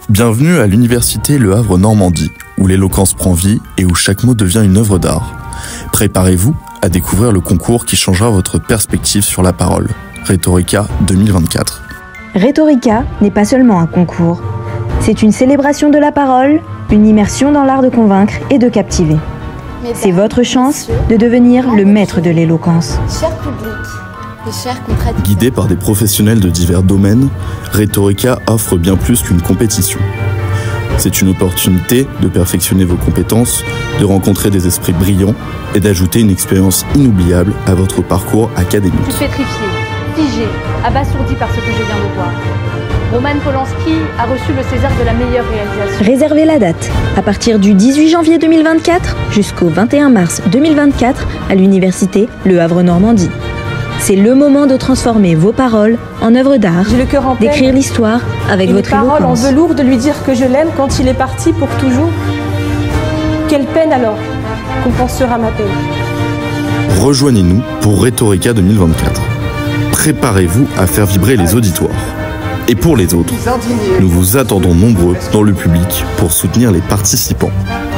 Bienvenue à l'université Le Havre Normandie, où l'éloquence prend vie et où chaque mot devient une œuvre d'art. Préparez-vous à découvrir le concours qui changera votre perspective sur la parole. Rhetorica 2024. Rhetorica n'est pas seulement un concours. C'est une célébration de la parole, une immersion dans l'art de convaincre et de captiver. C'est votre chance de devenir le maître de l'éloquence. Cher public, et chers contradicteurs. Guidé par des professionnels de divers domaines, Rhetorica offre bien plus qu'une compétition. C'est une opportunité de perfectionner vos compétences, de rencontrer des esprits brillants et d'ajouter une expérience inoubliable à votre parcours académique. Je suis pétrifié, figé, abasourdi par ce que je viens de voir. Roman Polanski a reçu le César de la meilleure réalisation. Réservez la date à partir du 18 janvier 2024 jusqu'au 21 mars 2024 à l'université Le Havre Normandie. C'est le moment de transformer vos paroles en œuvres d'art, J'ai le cœur en peine. d'écrire l'histoire avec Et votre les paroles en éloquence. velours de lui dire que je l'aime quand il est parti pour toujours. Quelle peine alors qu'on pensera ma peine. Rejoignez-nous pour Rhetorica 2024. Préparez-vous à faire vibrer les auditoires. Et pour les autres, nous vous attendons nombreux dans le public pour soutenir les participants.